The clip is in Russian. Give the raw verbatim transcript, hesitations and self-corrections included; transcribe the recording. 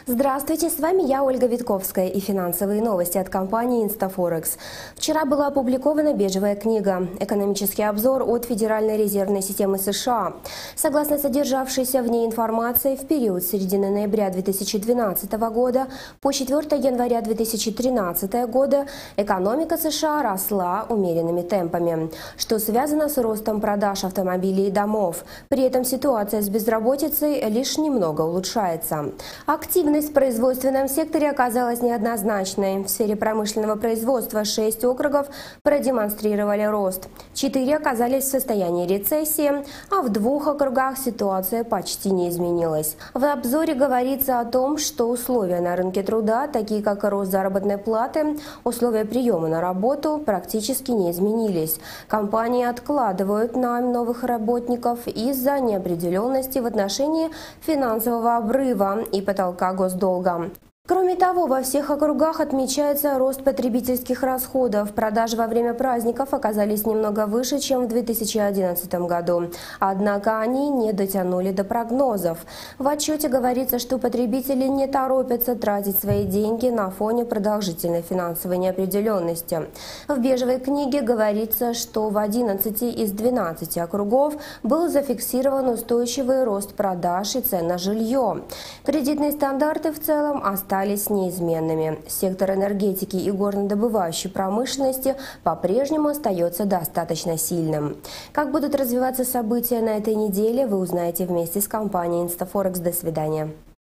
Здравствуйте, с вами я, Ольга Витковская, и финансовые новости от компании InstaForex. Вчера была опубликована бежевая книга «Экономический обзор» от Федеральной резервной системы США. Согласно содержавшейся в ней информации, в период с середины ноября две тысячи двенадцатого года по четвёртое января две тысячи тринадцатого года экономика США росла умеренными темпами, что связано с ростом продаж автомобилей и домов. При этом ситуация с безработицей лишь немного улучшается. Активность в производственном секторе оказалась неоднозначной. В сфере промышленного производства шесть округов продемонстрировали рост. Четыре оказались в состоянии рецессии, а в двух округах ситуация почти не изменилась. В обзоре говорится о том, что условия на рынке труда, такие как рост заработной платы, условия приема на работу, практически не изменились. Компании откладывают найм новых работников из-за неопределенности в отношении финансового обрыва и потолка госдолга. Кроме того, во всех округах отмечается рост потребительских расходов. Продажи во время праздников оказались немного выше, чем в две тысячи одиннадцатом году. Однако они не дотянули до прогнозов. В отчете говорится, что потребители не торопятся тратить свои деньги на фоне продолжительной финансовой неопределенности. В бежевой книге говорится, что в одиннадцати из двенадцати округов был зафиксирован устойчивый рост продаж и цен на жилье. Кредитные стандарты в целом остались остались неизменными. Сектор энергетики и горнодобывающей промышленности по-прежнему остается достаточно сильным. Как будут развиваться события на этой неделе, вы узнаете вместе с компанией InstaForex. До свидания.